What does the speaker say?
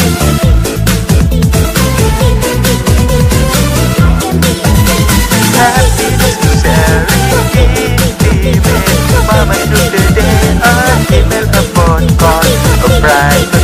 Happiness is sharing intimate moments through the day. A email, a phone call, a bright